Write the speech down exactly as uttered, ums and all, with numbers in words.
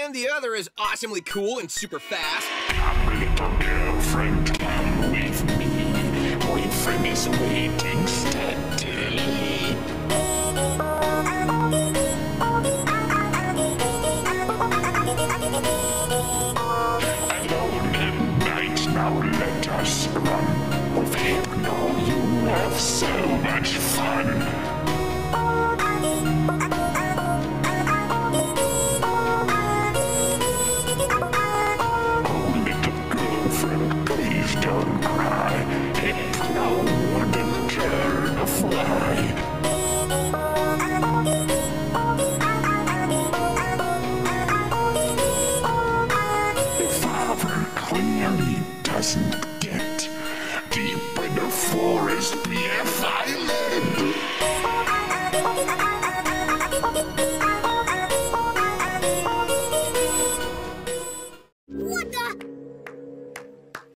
and the other is awesomely cool and super fast. Come, little girlfriend, come with me. Boyfriend is waiting steadily. Alone at night, now let us run. With Hypno, you have so much fun. Don't cry, Hypno wouldn't care to fly. Your father clearly doesn't